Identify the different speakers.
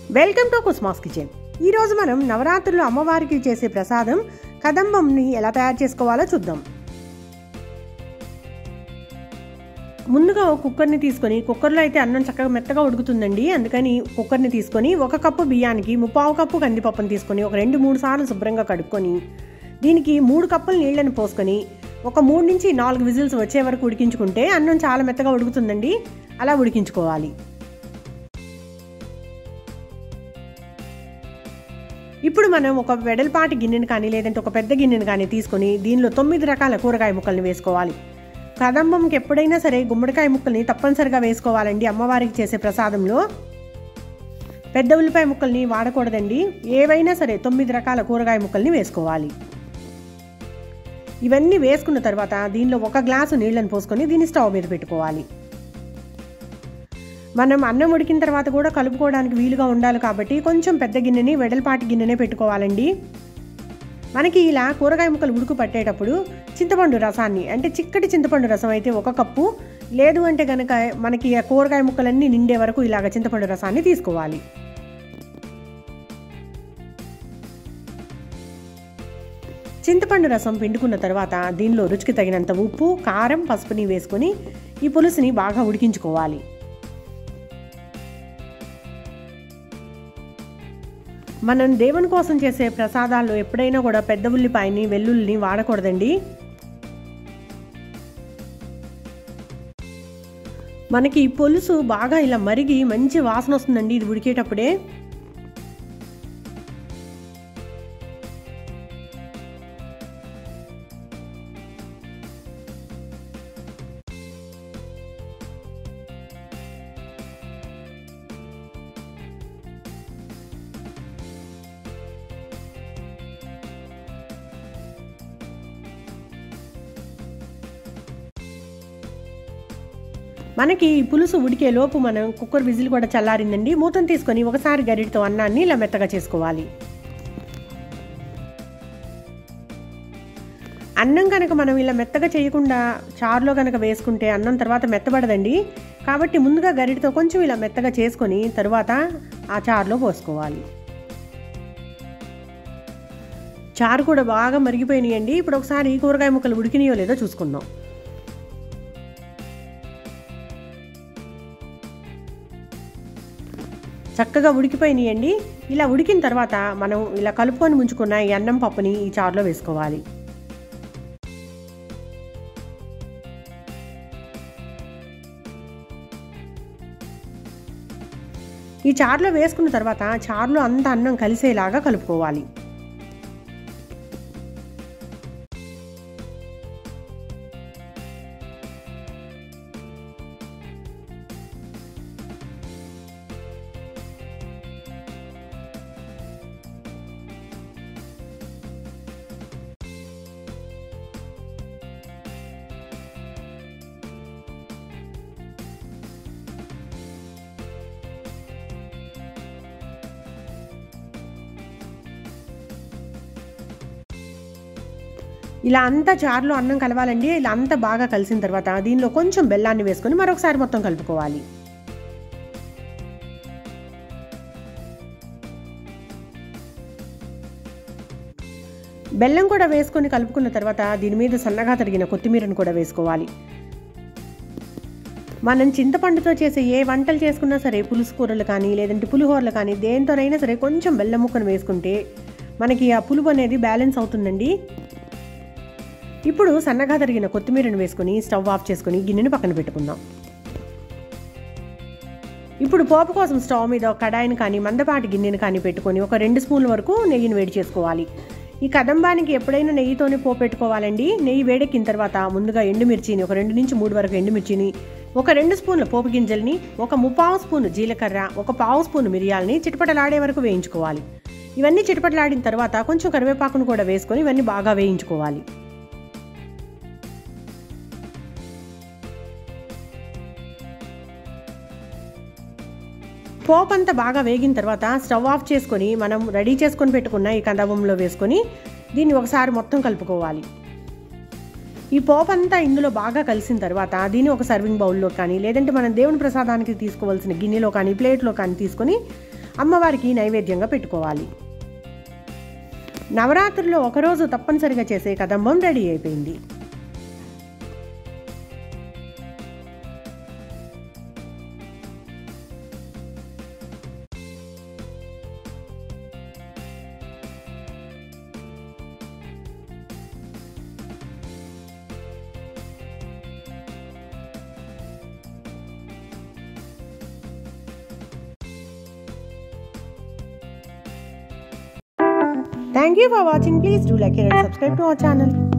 Speaker 1: Welcome to కుస్మాస్ kitchen. ఈరోజు మనం నవరాత్రులు అమ్మవారికి చేసే ప్రసాదం కదంబంని ఎలా తయారు చేసుకోవాలో చూద్దాం. ముందుగా కుక్కర్ని తీసుకొని, కుక్కర్లో అయితే అన్నం చక్కగా మెత్తగా ఉడుకుతుందండి. అందుకని కుక్కర్ని తీసుకొని 1 కప్పు బియ్యానికి 3/4 కప్పు కందిపప్పును తీసుకొని ఒక 2-3 సార్లు శుభ్రంగా కడుక్కొని దీనికి 3 కప్పుల నీళ్లను పోసుకొని ఒక 3 నుంచి 4 విజిల్స్ వచ్చే వరకు ఉడికించుకుంటే అన్నం చాలా మెత్తగా ఉడుకుతుందండి. అలా ఉడికించుకోవాలి. ఇప్పుడు మనం ఒక వెడల్పాటి గిన్నెను కానీ లేదంటే ఒక పెద్ద గిన్నెను కానీ తీసుకొని దీనిలో 9 రకాల కూరగాయ ముక్కల్ని వేసుకోవాలి. కదంబంకి ఎప్పుడైనా సరే గుమ్మడికాయ ముక్కల్ని తప్పనిసరిగా వేసుకోవాలండి. అమ్మవారికి చేసే ప్రసాదంలో పెద్ద ఉల్లిపాయ ముక్కల్ని వాడకూడదండి. ఏవైనా సరే 9 రకాల కూరగాయ ముక్కల్ని వేసుకోవాలి. ఇవన్నీ వేసుకున్న తర్వాత దీనిలో 1 గ్లాసు నీళ్లను పోసుకొని దీన్ని స్టవ్ మీద పెట్టుకోవాలి. మనం అన్నం ఉడికిన తర్వాత కూడా కలుపుకోవడానికి వీలుగా ఉండాలి కాబట్టి కొంచెం పెద్ద గిన్నెని, వెడల్పాటి గిన్నెనే పెట్టుకోవాలండి. మనకి ఇలా కూరగాయ ముక్కలు ఉడుకు పట్టేటప్పుడు చింతపండు రసాన్ని, అంటే చిక్కటి చింతపండు రసం అయితే 1 కప్పు, లేదు అంటే కనుక మనకి ఆ కూరగాయ ముక్కలన్నీ నిండే వరకు ఇలాగ చింతపండు రసాన్ని తీసుకోవాలి. చింతపండు రసం పిండుకున్న తర్వాత దీనిలో రుచికి తగినంత ఉప్పు, కారం, పసుపుని వేసుకొని ఈ పులుసుని బాగా ఉడికించుకోవాలి. మనం దేవుని కోసం చేసే ప్రసాదాల్లో ఎప్పుడైనా కూడా పెద్ద ఉల్లిపాయని, వెల్లుల్లిని వాడకూడదండి. మనకి ఈ పులుసు బాగా ఇలా మరిగి మంచి వాసన వస్తుందండి ఇది ఉడికేటప్పుడే. మనకి ఈ పులుసు ఉడికే లోపు మనం కుక్కర్ విజిల్ కూడా చల్లారిందండి. మూతను తీసుకొని ఒకసారి గరిటతో అన్నాన్ని ఇలా మెత్తగా చేసుకోవాలి. అన్నం కనుక మనం ఇలా మెత్తగా చేయకుండా చారులో కనుక వేసుకుంటే అన్నం తర్వాత మెత్తబడదండి. కాబట్టి ముందుగా గరిటతో కొంచెం ఇలా మెత్తగా చేసుకొని తర్వాత ఆ చారులో పోసుకోవాలి. చారు కూడా బాగా మరిగిపోయినాయండి. ఇప్పుడు ఒకసారి కూరగాయ ముక్కలు ఉడికినాయో లేదో చూసుకుందాం. చక్కగా ఉడికిపోయినాయండి. ఇలా ఉడికిన తర్వాత మనం ఇలా కలుపుకొని ముంచుకున్న ఈ అన్నం పప్పుని ఈ చారులో వేసుకోవాలి. ఈ చారులో వేసుకున్న తర్వాత చారులో అంత అన్నం కలిసేలాగా కలుపుకోవాలి. ఇలా అంతా చారులో అన్నం కలవాలండి. ఇలా అంతా బాగా కలిసిన తర్వాత దీనిలో కొంచెం బెల్లాన్ని వేసుకొని మరొకసారి మొత్తం కలుపుకోవాలి. బెల్లం కూడా వేసుకొని కలుపుకున్న తర్వాత దీని మీద సన్నగా తరిగిన కొత్తిమీరను కూడా వేసుకోవాలి. మనం చింతపండుతో చేసే ఏ వంటలు చేసుకున్నా సరే, పులుసు కూరలు కానీ లేదంటే పులిహోరలు కానీ దేంతోనైనా సరే కొంచెం బెల్లం ముక్కను వేసుకుంటే మనకి ఆ పులుపు అనేది బ్యాలెన్స్ అవుతుందండి. ఇప్పుడు సన్నగా తరిగిన కొత్తిమీరను వేసుకొని స్టవ్ ఆఫ్ చేసుకొని గిన్నెను పక్కన పెట్టుకుందాం. ఇప్పుడు పోపు కోసం స్టవ్ మీద ఒక కడాయిని కానీ మందపాటి గిన్నెను కానీ పెట్టుకొని ఒక 2 స్పూన్ల వరకు నెయ్యిని వేడి చేసుకోవాలి. ఈ కదంబానికి ఎప్పుడైనా నెయ్యితోనే పోపు పెట్టుకోవాలండి. నెయ్యి వేడెక్కిన తర్వాత ముందుగా ఎండుమిర్చిని, ఒక 2 నుంచి 3 వరకు ఎండుమిర్చిని, ఒక 2 స్పూన్ల పోపు గింజల్ని, ఒక 3/4 స్పూను జీలకర్ర, ఒక 1/4 స్పూను మిరియాలని చిటపటలాడే వరకు వేయించుకోవాలి. ఇవన్నీ చిటపటలాడిన తర్వాత కొంచెం కరివేపాకును కూడా వేసుకొని ఇవన్నీ బాగా వేయించుకోవాలి. పోపు అంతా బాగా వేగిన తర్వాత స్టవ్ ఆఫ్ చేసుకొని మనం రెడీ చేసుకొని పెట్టుకున్న ఈ కదంబంలో వేసుకొని దీన్ని ఒకసారి మొత్తం కలుపుకోవాలి. ఈ పోపు అంతా ఇందులో బాగా కలిసిన తర్వాత దీన్ని ఒక సర్వింగ్ బౌల్లో కానీ లేదంటే మనం దేవుని ప్రసాదానికి తీసుకోవాల్సిన గిన్నెలో కానీ ప్లేట్లో కానీ తీసుకొని అమ్మవారికి నైవేద్యంగా పెట్టుకోవాలి. నవరాత్రుల్లో ఒకరోజు తప్పనిసరిగా చేసే కదంబం రెడీ అయిపోయింది. Thank you for watching. Please do like, share and subscribe to our channel.